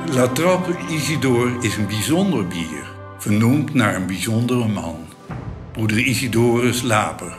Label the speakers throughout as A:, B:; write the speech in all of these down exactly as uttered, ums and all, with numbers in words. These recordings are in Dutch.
A: La Trappe Isidore is een bijzonder bier, vernoemd naar een bijzondere man, broeder Isidorus Laper.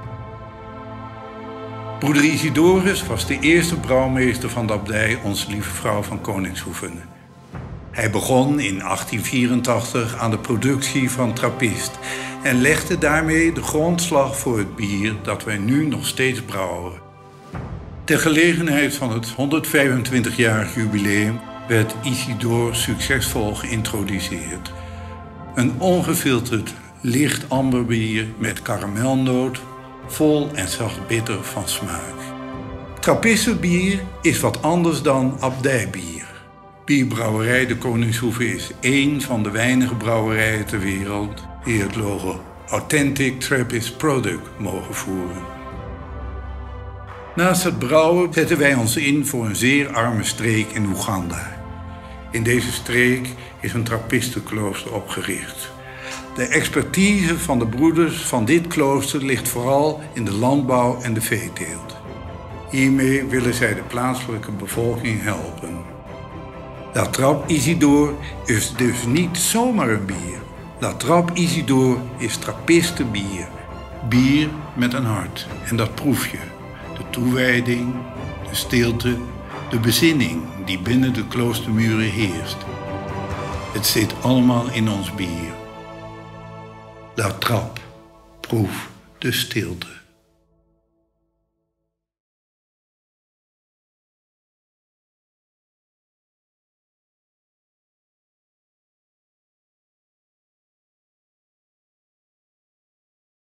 A: Broeder Isidorus was de eerste brouwmeester van de abdij Onze Lieve Vrouw van Koningshoeven. Hij begon in achttien vierentachtig aan de productie van trappist en legde daarmee de grondslag voor het bier dat wij nu nog steeds brouwen. Ter gelegenheid van het honderdvijfentwintigjarig jubileum werd Isidore succesvol geïntroduceerd. Een ongefilterd licht amberbier met karamelnoot, vol en zacht bitter van smaak. Trappistenbier is wat anders dan abdijbier. Bierbrouwerij de Koningshoeve is één van de weinige brouwerijen ter wereld die het logo Authentic Trappist Product mogen voeren. Naast het brouwen zetten wij ons in voor een zeer arme streek in Oeganda. In deze streek is een trappistenklooster opgericht. De expertise van de broeders van dit klooster ligt vooral in de landbouw en de veeteelt. Hiermee willen zij de plaatselijke bevolking helpen. La Trappe Isidore is dus niet zomaar een bier. La Trappe Isidore is trappistenbier. Bier met een hart. En dat proef je. De toewijding, de stilte, de bezinning die binnen de kloostermuren heerst. Het zit allemaal in ons bier. La Trappe, proef de stilte.